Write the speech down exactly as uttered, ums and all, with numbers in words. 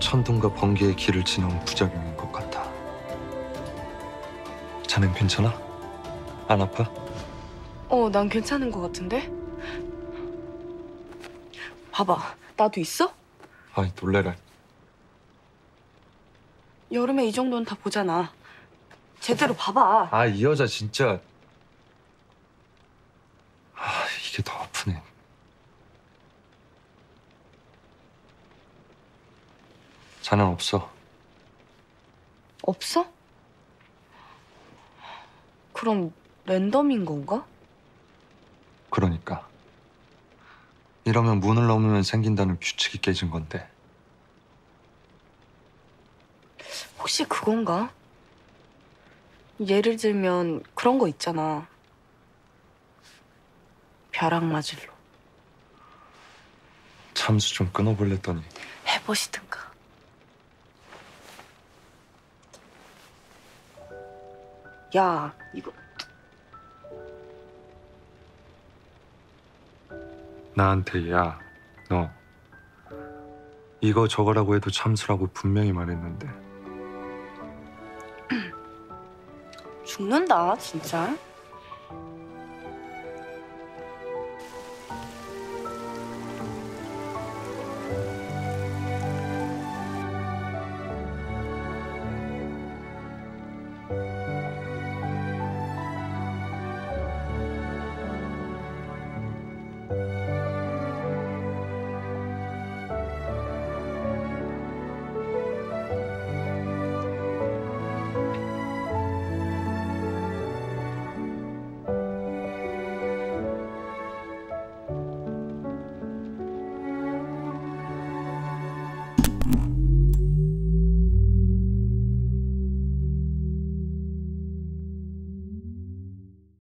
천둥과 번개의 길을 지나온 부작용인 것 같아. 자넨 괜찮아? 안 아파? 어, 난 괜찮은 것 같은데? 봐봐, 나도 있어? 아이, 놀래라. 여름에 이 정도는 다 보잖아. 제대로 봐봐. 아, 이 여자 진짜. 아, 이게 더 아프네. 자넨 없어. 없어? 그럼 랜덤인 건가? 그러니까. 이러면 문을 넘으면 생긴다는 규칙이 깨진 건데. 혹시 그건가? 예를 들면 그런 거 있잖아. 벼락 맞을로. 참수 좀 끊어볼랬더니. 해보시든가. 야, 이거 나한테 야, 너 이거 저거라고 해도 참수라고 분명히 말했는데. 죽는다, 진짜.